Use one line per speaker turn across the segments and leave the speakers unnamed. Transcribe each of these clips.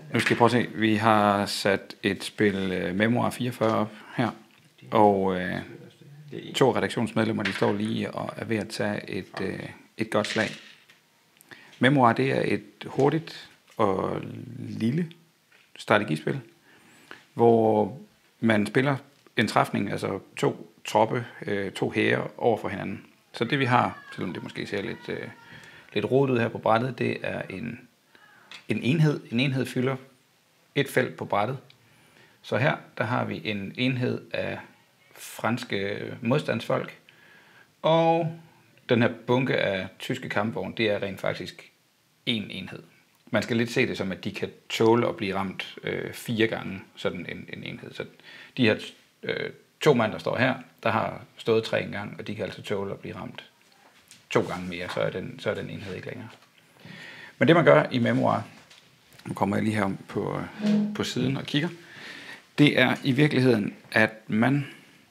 Nu skal I prøve at se. Vi har sat et spil Memoir 44 op her, og 2 redaktionsmedlemmer, de står lige og er ved at tage et godt slag. Memoir, det er et hurtigt og lille strategispil, hvor man spiller en træfning, altså 2 troppe, 2 hære over for hinanden. Så det vi har, selvom det måske ser lidt rodet ud her på brættet, det er en enhed. En enhed fylder et felt på brættet. Så her, der har vi en enhed af franske modstandsfolk, og den her bunke af tyske kampvogne, det er rent faktisk en enhed. Man skal lidt se det som, at de kan tåle at blive ramt 4 gange sådan en enhed. Så de her 2 mand, der står her, der har stået 3 gange, og de kan altså tåle at blive ramt 2 gange mere, så er den enhed ikke længere. Men det man gør i Memoir, nu kommer jeg lige her på siden og kigger, det er i virkeligheden, at man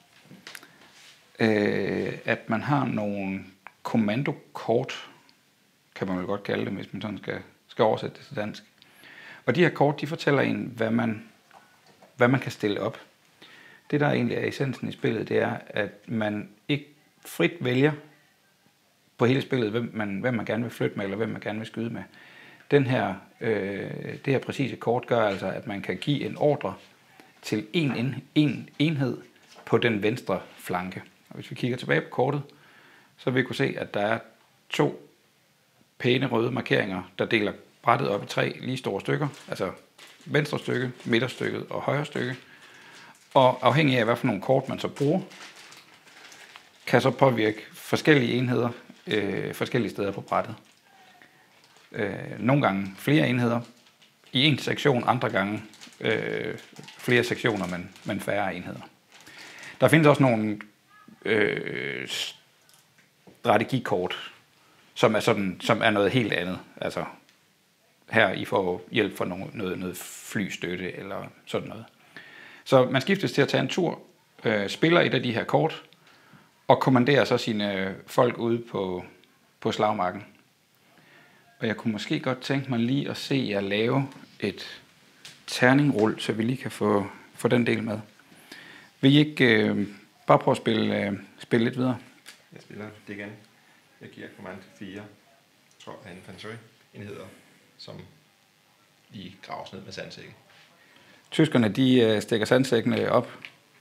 har nogle kommandokort, kan man vel godt kalde det, hvis man sådan skal oversætte det til dansk. Og de her kort, de fortæller en, hvad man kan stille op. Det, der egentlig er essensen i spillet, det er, at man ikke frit vælger på hele spillet, hvem man gerne vil flytte med, eller hvem man gerne vil skyde med. Det her præcise kort gør altså, at man kan give en ordre til en enhed på den venstre flanke. Og hvis vi kigger tilbage på kortet, så vil vi kunne se, at der er 2 pæne røde markeringer, der deler brættet op i 3 lige store stykker, altså venstre stykke, midterstykket og højre stykke. Og afhængig af, hvad for nogle kort man så bruger, kan så påvirke forskellige enheder forskellige steder på brættet. Nogle gange flere enheder i en sektion, andre gange flere sektioner, men færre enheder. Der findes også nogle strategikort, som er noget helt andet. Altså her I får hjælp fra noget flystøtte eller sådan noget. Så man skiftes til at tage en tur, spiller et af de her kort, og kommanderer så sine folk ude på slagmarken. Og jeg kunne måske godt tænke mig lige at se jer lave et terningrull, så vi lige kan få den del med. Vil I ikke bare prøve at spille lidt videre?
Jeg spiller det igen. Jeg giver kommand til 4 af infantry-enheder, som lige graves ned med sandsækken.
Tyskerne, de stikker sandsækkene op.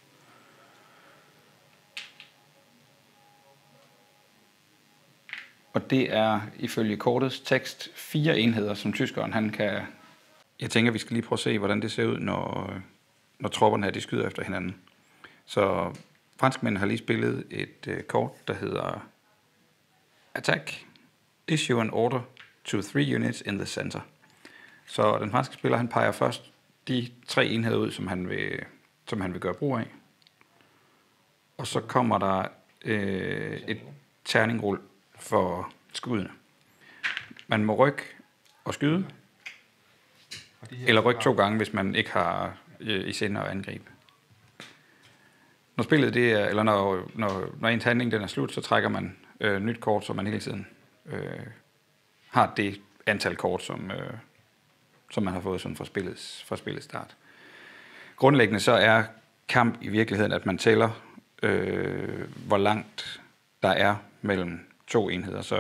Og det er ifølge kortets tekst 4 enheder, som tyskeren han kan... Jeg tænker, vi skal lige prøve at se, hvordan det ser ud, når tropperne her, de skyder efter hinanden. Så franskmændene har lige spillet et kort, der hedder Attack. Issue an order to 3 units in the center. Så den franske spiller, han peger først de 3 enheder ud, som han vil gøre brug af. Og så kommer der et terningrull for skuddene. Man må rykke og skyde, eller rykke 2 gange, hvis man ikke har i sinde at angribe. Når spillet det er, eller når ens handling den er slut, så trækker man nyt kort, så man hele tiden har det antal kort, som man har fået sådan fra spillets start. Grundlæggende så er kamp i virkeligheden, at man tæller, hvor langt der er mellem 2 enheder. Så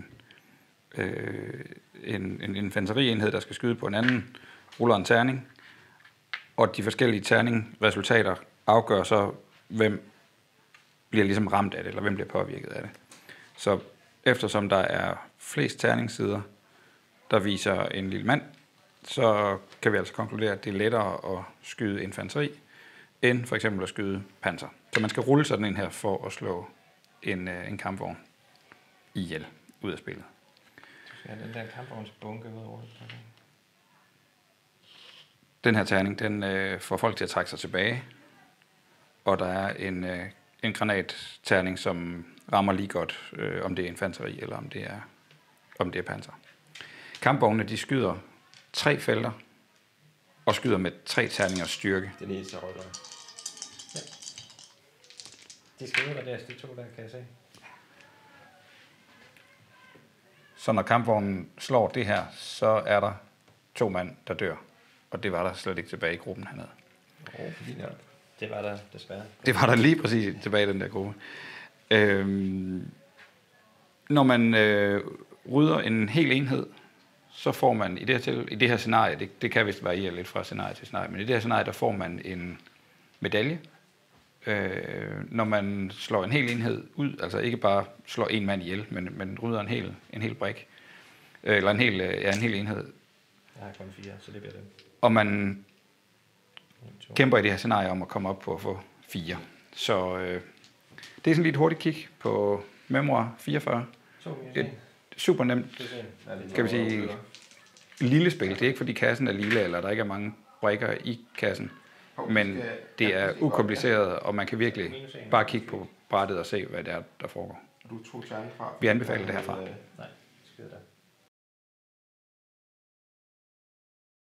en infanterienhed, der skal skyde på en anden, ruller en terning, og de forskellige terningresultater afgør så, hvem bliver ligesom ramt af det, eller hvem bliver påvirket af det. Så eftersom der er flest terningssider, der viser en lille mand, så kan vi altså konkludere, at det er lettere at skyde infanteri, end for eksempel at skyde panser. Så man skal rulle sådan en her for at slå en kampvogn ihjel ud af spillet.
Ja, den der kampvognsbunke ud over.
Den her terning, den får folk til at trække sig tilbage, og der er en granatterning, som rammer lige godt, om det er infanteri eller om det er panser. Kampvognene, de skyder 3 felter og skyder med 3 terningers styrke.
Det er lige så rødt. Ja. De skal ud af deres, de 2 der, kan jeg se.
Så når kampvognen slår det her, så er der 2 mand, der dør. og det var der slet ikke tilbage i gruppen hernede.
Det var der desværre.
Det var der lige præcis tilbage i den der gruppe. Når man rydder en hel enhed, så får man i det her scenarie, det kan vist variere lidt fra scenarie til scenarie, men i det her scenarie, der får man en medalje, når man slår en hel enhed ud, altså ikke bare slår en mand ihjel, men rydder en hel brik, eller en hel enhed.
Jeg har kun 4, så det bliver det.
Og man kæmper i det her scenarie om at komme op på at få 4. Så det er sådan lige et hurtigt kig på Memoir 44. Et super nemt, skal vi sige, lille spil. Det er ikke fordi kassen er lille, eller der ikke er mange brikker i kassen. Men det er ukompliceret, og man kan virkelig bare kigge på brættet og se, hvad det er, der foregår.
Du tog terning fra.
Vi anbefaler det herfra.
Nej.